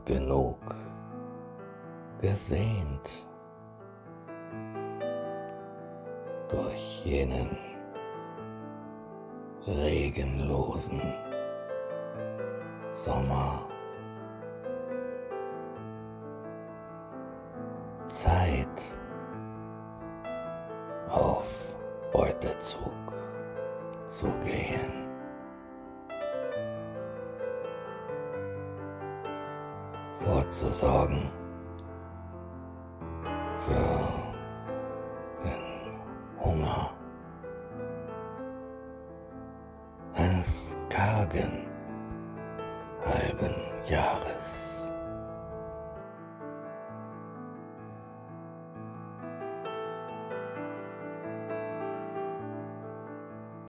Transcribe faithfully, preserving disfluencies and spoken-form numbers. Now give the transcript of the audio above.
genug gesehnt durch jenen regenlosen Sommer. Zeit auf Beutezug zu gehen. Vorzusorgen für den Hunger eines kargen halben Jahres.